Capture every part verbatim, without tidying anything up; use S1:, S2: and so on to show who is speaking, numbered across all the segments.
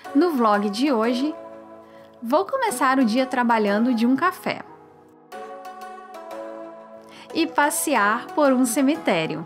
S1: No vlog de hoje, vou começar o dia trabalhando de um café e passear por um cemitério.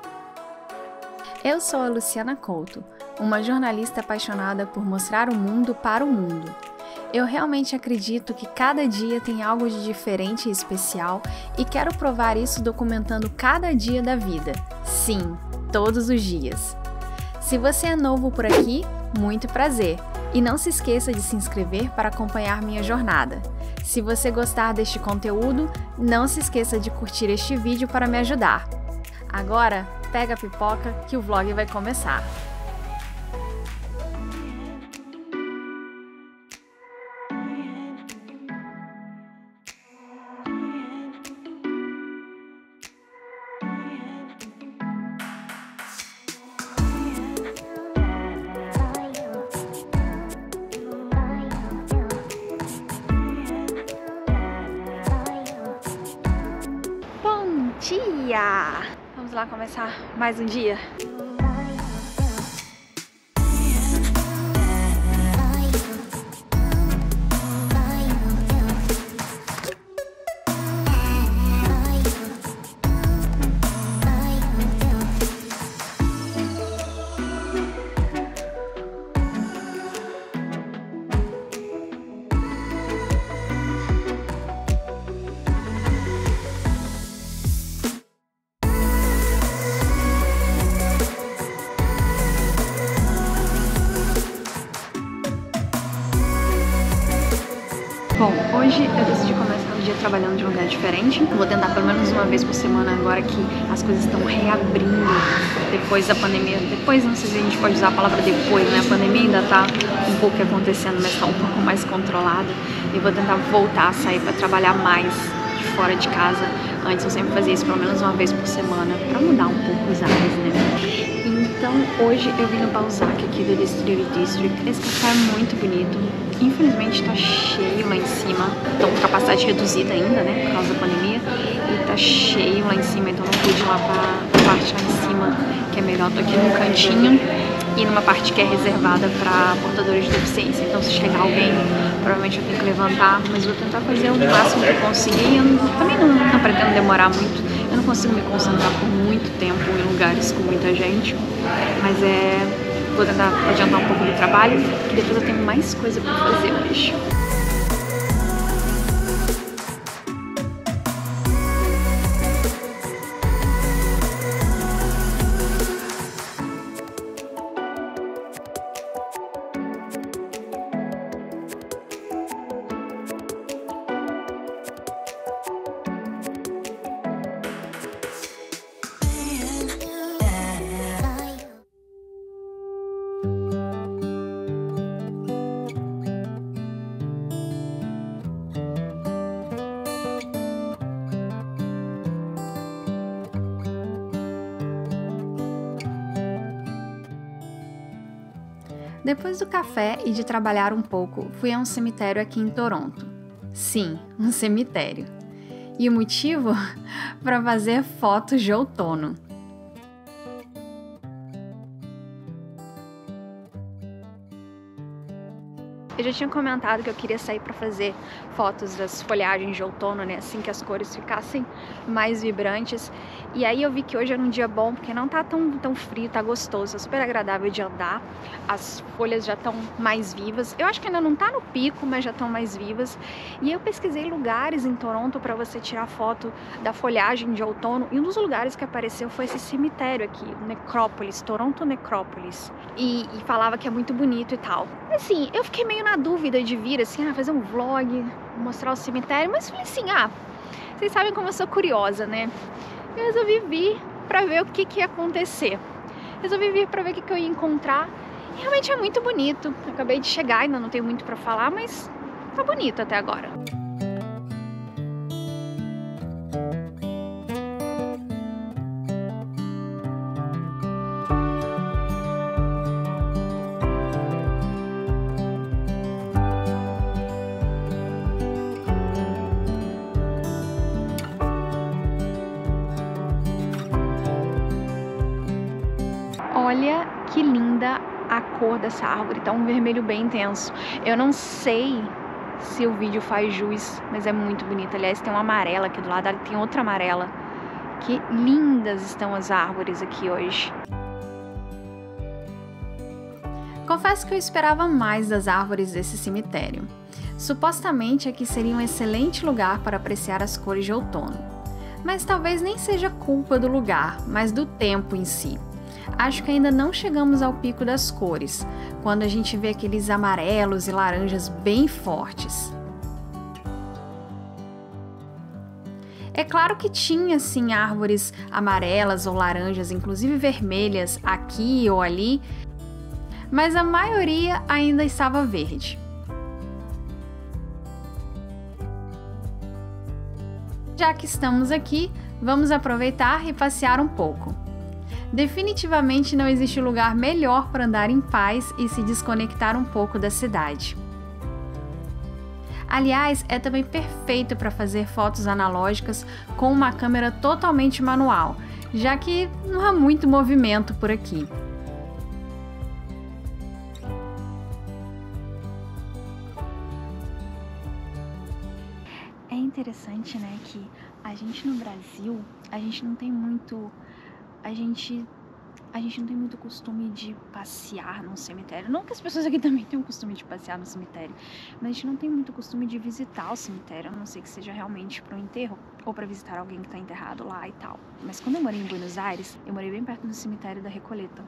S1: Eu sou a Luciana Couto, uma jornalista apaixonada por mostrar o mundo para o mundo. Eu realmente acredito que cada dia tem algo de diferente e especial e quero provar isso documentando cada dia da vida. Sim, todos os dias. Se você é novo por aqui, muito prazer! E não se esqueça de se inscrever para acompanhar minha jornada. Se você gostar deste conteúdo, não se esqueça de curtir este vídeo para me ajudar. Agora, pega a pipoca que o vlog vai começar. Bom dia! Vamos lá começar mais um dia. Bom, hoje eu decidi começar o dia trabalhando de um lugar diferente. Vou tentar pelo menos uma vez por semana agora que as coisas estão reabrindo depois da pandemia. Depois, não sei se a gente pode usar a palavra depois, né? A pandemia ainda tá um pouco acontecendo, mas tá um pouco mais controlada. E vou tentar voltar a sair para trabalhar mais de fora de casa. Antes eu sempre fazia isso pelo menos uma vez por semana, para mudar um pouco os ares, né? Então hoje eu vim no Balzac aqui do Distillery District. Esse café é muito bonito. Infelizmente tá cheio lá em cima. Então com capacidade reduzida ainda, né? Por causa da pandemia. E tá cheio lá em cima, então não pude ir lá pra parte lá em cima, que é melhor. Tô aqui num cantinho e numa parte que é reservada para portadores de deficiência. Então se chegar alguém, provavelmente eu tenho que levantar, mas vou tentar fazer o máximo que eu conseguir. Eu não, também não, não pretendo demorar muito. Eu não consigo me concentrar por muito tempo em lugares com muita gente, mas é... vou tentar adiantar um pouco do trabalho, que depois eu tenho mais coisa para fazer hoje. Depois do café e de trabalhar um pouco, fui a um cemitério aqui em Toronto. Sim, um cemitério. E o motivo? Para fazer fotos de outono. Eu já tinha comentado que eu queria sair para fazer fotos das folhagens de outono, né? Assim que as cores ficassem mais vibrantes. E aí eu vi que hoje era um dia bom, porque não tá tão, tão frio, tá gostoso, é super agradável de andar. As folhas já estão mais vivas. Eu acho que ainda não tá no pico, mas já estão mais vivas. E eu pesquisei lugares em Toronto para você tirar foto da folhagem de outono. E um dos lugares que apareceu foi esse cemitério aqui, o Necrópolis, Toronto Necrópolis. E, e falava que é muito bonito e tal. Assim, eu fiquei meio na dúvida de vir, assim, ah, fazer um vlog, mostrar o cemitério, mas falei assim, ah, vocês sabem como eu sou curiosa, né? Eu resolvi vir pra ver o que que ia acontecer. Resolvi vir pra ver o que que eu ia encontrar. E realmente é muito bonito. Acabei de chegar, ainda não tenho muito pra falar, mas tá bonito até agora. Olha que linda a cor dessa árvore, tá um vermelho bem intenso. Eu não sei se o vídeo faz jus, mas é muito bonito. Aliás, tem uma amarela aqui do lado, ali tem outra amarela. Que lindas estão as árvores aqui hoje. Confesso que eu esperava mais das árvores desse cemitério. Supostamente aqui seria um excelente lugar para apreciar as cores de outono. Mas talvez nem seja culpa do lugar, mas do tempo em si. Acho que ainda não chegamos ao pico das cores, quando a gente vê aqueles amarelos e laranjas bem fortes. É claro que tinha sim árvores amarelas ou laranjas, inclusive vermelhas, aqui ou ali, mas a maioria ainda estava verde. Já que estamos aqui, vamos aproveitar e passear um pouco. Definitivamente não existe lugar melhor para andar em paz e se desconectar um pouco da cidade. Aliás, é também perfeito para fazer fotos analógicas com uma câmera totalmente manual, já que não há muito movimento por aqui. É interessante, né, que a gente no Brasil, a gente não tem muito, a gente, a gente não tem muito costume de passear num cemitério. Não que as pessoas aqui também tenham o costume de passear no cemitério, mas a gente não tem muito costume de visitar o cemitério, a não ser que seja realmente para um enterro ou para visitar alguém que está enterrado lá e tal. Mas quando eu morei em Buenos Aires, eu morei bem perto do cemitério da Recoleta.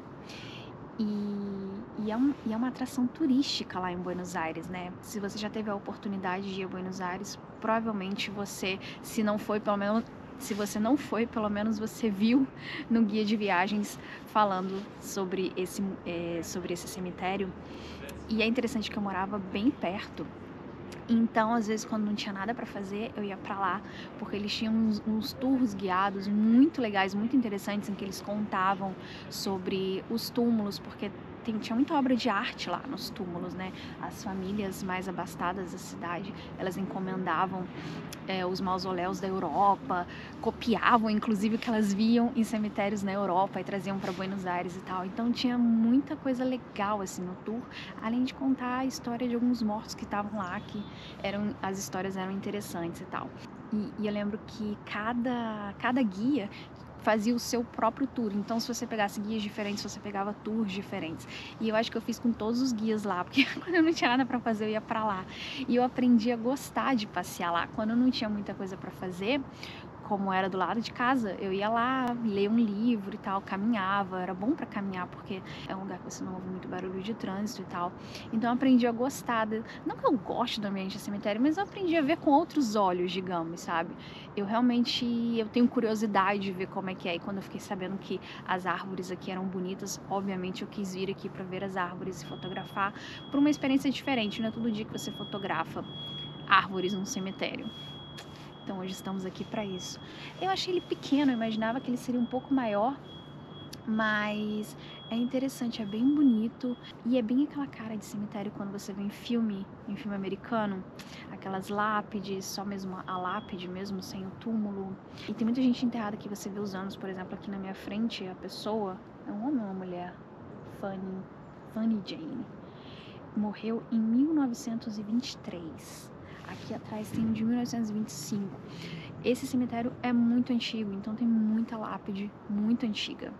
S1: E, e, é um, e é uma atração turística lá em Buenos Aires, né? Se você já teve a oportunidade de ir a Buenos Aires, provavelmente você, se não foi, pelo menos, se você não foi, pelo menos você viu no guia de viagens falando sobre esse, é, sobre esse cemitério. E é interessante que eu morava bem perto. Então, às vezes, quando não tinha nada para fazer, eu ia para lá, porque eles tinham uns, uns tours guiados muito legais, muito interessantes, em que eles contavam sobre os túmulos, porque tem, tinha muita obra de arte lá nos túmulos, né? As famílias mais abastadas da cidade, elas encomendavam é, os mausoléus da Europa, copiavam, inclusive, o que elas viam em cemitérios na Europa e traziam para Buenos Aires e tal. Então, tinha muita coisa legal, assim, no tour, além de contar a história de alguns mortos que estavam lá, que eram, as histórias eram interessantes e tal. E, e eu lembro que cada, cada guia fazia o seu próprio tour, então se você pegasse guias diferentes, você pegava tours diferentes. E eu acho que eu fiz com todos os guias lá, porque quando eu não tinha nada para fazer, eu ia para lá. E eu aprendi a gostar de passear lá. Quando eu não tinha muita coisa para fazer, como era do lado de casa, eu ia lá ler um livro e tal, caminhava, era bom para caminhar porque é um lugar que você não ouve muito barulho de trânsito e tal. Então eu aprendi a gostar, de... não que eu goste do ambiente de cemitério, mas eu aprendi a ver com outros olhos, digamos, sabe? Eu realmente, eu tenho curiosidade de ver como é que é, e quando eu fiquei sabendo que as árvores aqui eram bonitas, obviamente eu quis vir aqui para ver as árvores e fotografar por uma experiência diferente, não é todo dia que você fotografa árvores num cemitério. Então hoje estamos aqui para isso. Eu achei ele pequeno, eu imaginava que ele seria um pouco maior, mas é interessante, é bem bonito e é bem aquela cara de cemitério quando você vê em filme, em filme americano, aquelas lápides, só mesmo a lápide mesmo, sem o túmulo. E tem muita gente enterrada que você vê os anos, por exemplo, aqui na minha frente, a pessoa, é um homem ou uma mulher? Fanny, Fanny Jane, morreu em mil novecentos e vinte e três. Aqui atrás tem um de mil novecentos e vinte e cinco. Esse cemitério é muito antigo, então tem muita lápide muito antiga.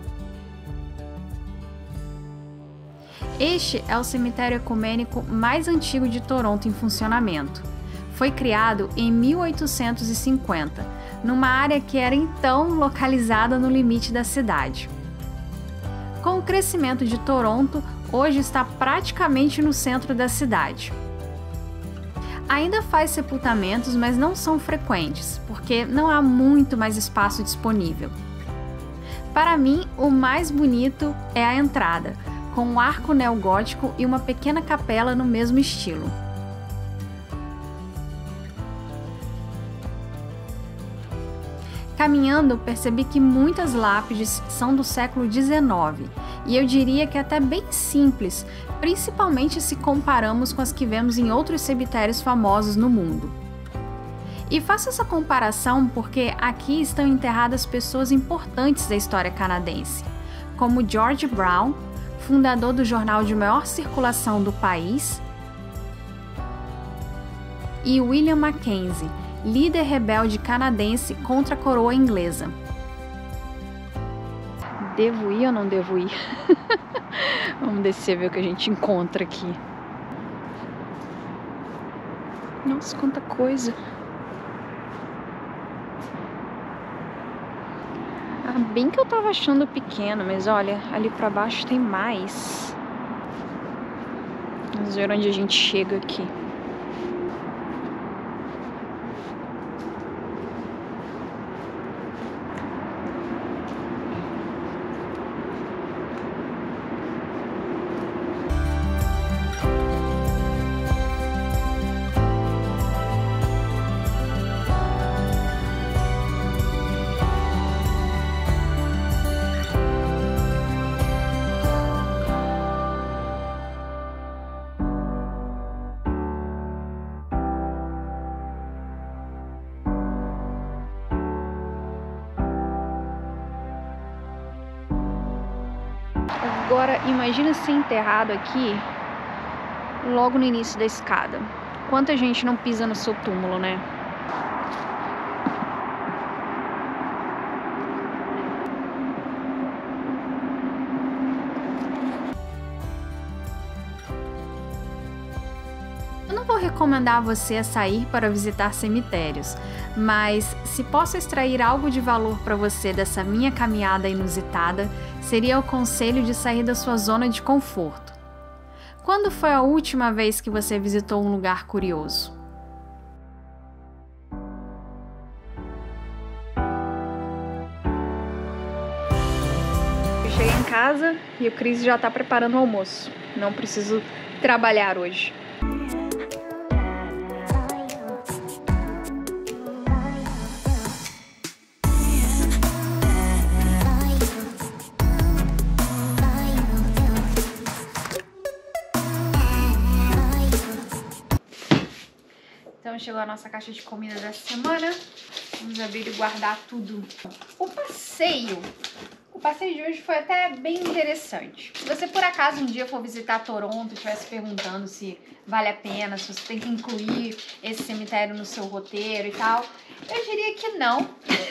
S1: Este é o cemitério ecumênico mais antigo de Toronto em funcionamento. Foi criado em mil oitocentos e cinquenta, numa área que era então localizada no limite da cidade. Com o crescimento de Toronto, hoje está praticamente no centro da cidade. Ainda faz sepultamentos, mas não são frequentes, porque não há muito mais espaço disponível. Para mim, o mais bonito é a entrada, com um arco neogótico e uma pequena capela no mesmo estilo. Caminhando, percebi que muitas lápides são do século dezenove, e eu diria que até bem simples, principalmente se comparamos com as que vemos em outros cemitérios famosos no mundo. E faço essa comparação porque aqui estão enterradas pessoas importantes da história canadense, como George Brown, fundador do jornal de maior circulação do país, e William Mackenzie, líder rebelde canadense contra a coroa inglesa. Devo ir ou não devo ir? Vamos descer ver o que a gente encontra aqui. Nossa, quanta coisa! Ah, bem que eu tava achando pequeno, mas olha, ali pra baixo tem mais. Vamos ver onde a gente chega aqui. Agora, imagina ser enterrado aqui, logo no início da escada. Quanta gente não pisa no seu túmulo, né? Eu não vou recomendar a você a sair para visitar cemitérios, mas se posso extrair algo de valor para você dessa minha caminhada inusitada, seria o conselho de sair da sua zona de conforto. Quando foi a última vez que você visitou um lugar curioso? Eu cheguei em casa e o Cris já está preparando o almoço. Não preciso trabalhar hoje. Então chegou a nossa caixa de comida da semana. Vamos abrir e guardar tudo. O passeio. O passeio de hoje foi até bem interessante. Se você por acaso um dia for visitar Toronto e estiver se perguntando se vale a pena, se você tem que incluir esse cemitério no seu roteiro e tal, eu diria que não.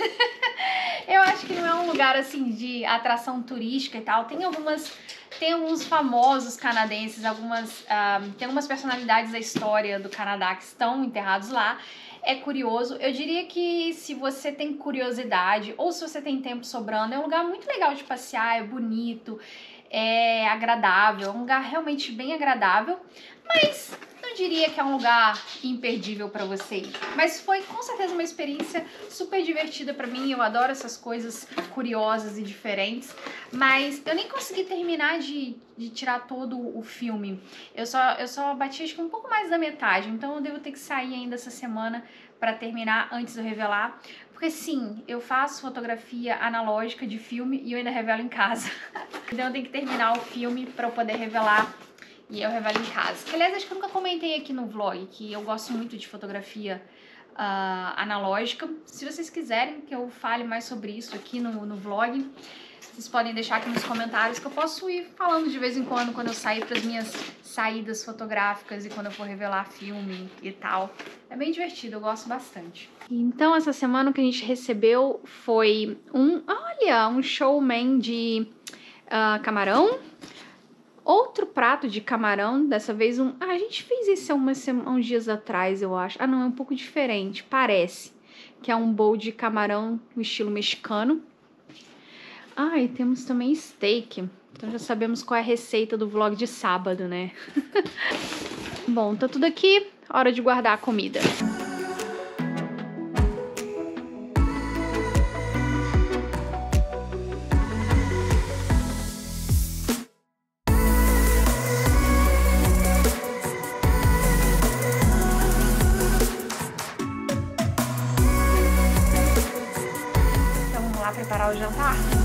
S1: Eu acho que não é um lugar assim de atração turística e tal. Tem algumas... Tem alguns famosos canadenses, algumas, uh, tem algumas personalidades da história do Canadá que estão enterrados lá. É curioso. Eu diria que se você tem curiosidade ou se você tem tempo sobrando, é um lugar muito legal de passear, é bonito, é agradável, é um lugar realmente bem agradável, mas não diria que é um lugar imperdível para você ir. Mas foi com certeza uma experiência super divertida para mim. Eu adoro essas coisas curiosas e diferentes, mas eu nem consegui terminar de, de tirar todo o filme. Eu só, eu só bati acho que um pouco mais da metade, então eu devo ter que sair ainda essa semana para terminar antes de eu revelar. Porque sim, eu faço fotografia analógica de filme e eu ainda revelo em casa. Então eu tenho que terminar o filme para eu poder revelar e eu revelo em casa. Aliás, acho que eu nunca comentei aqui no vlog que eu gosto muito de fotografia uh, analógica. Se vocês quiserem que eu fale mais sobre isso aqui no, no vlog, vocês podem deixar aqui nos comentários que eu posso ir falando de vez em quando, quando eu sair para as minhas saídas fotográficas e quando eu for revelar filme e tal. É bem divertido, eu gosto bastante. Então, essa semana o que a gente recebeu foi um, olha, um showman de uh, camarão. Outro prato de camarão, dessa vez um... Ah, a gente fez esse há umas, uns dias atrás, eu acho. Ah, não, é um pouco diferente, parece. Que é um bowl de camarão no estilo mexicano. Ah, e temos também steak. Então já sabemos qual é a receita do vlog de sábado, né? Bom, tá tudo aqui. Hora de guardar a comida. Preparar o jantar?